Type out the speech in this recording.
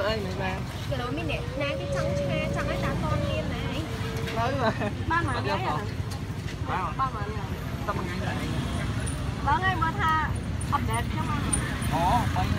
ơi mày làm. Cái đó mình để nãy cái trắng ấy con miên này. Nói mà. Ba mà đấy à? Ba mà này. Ba ngày mà tha update cho mà. Ồ, bây